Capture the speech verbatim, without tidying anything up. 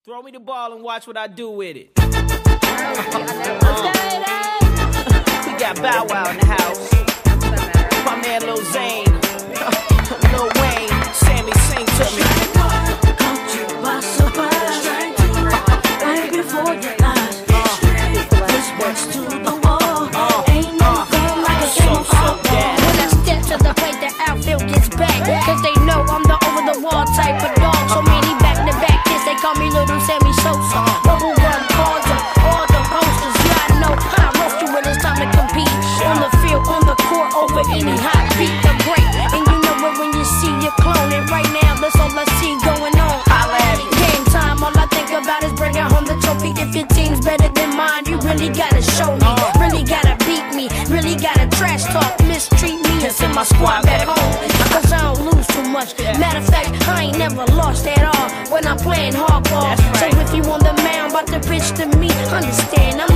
Throw me the ball and watch what I do with it. Let's uh, we got Bow Wow in the house. My man Lil Zane, Lil Wayne, Sammy, sing to me. Caught you by surprise, right before your eyes. Wristbands to the wall. Ain't no fun like a game of football. When I step to the plate, the outfield gets back. Cause they know I'm the over-the-wall type of dog. So many back-to-back kids, they call me Little Sammy Sosa. Bubble run cards and all the posters. Yeah, I know I roast you when it's time to compete. On the field, on the court, over any hot beat. The break, and you know it when you see your clone. And right now, that's all I see going on. Game time, all I think about is bringing home the trophy. If your team's better than mine, you really gotta show me. Really gotta beat me, really gotta trash talk, mistreat me, and send my squad back home. Cause I don't lose too much. Matter of fact, I ain't never lost at all when I'm playing hardball. So if you on the mound, about to pitch to me, understand I'm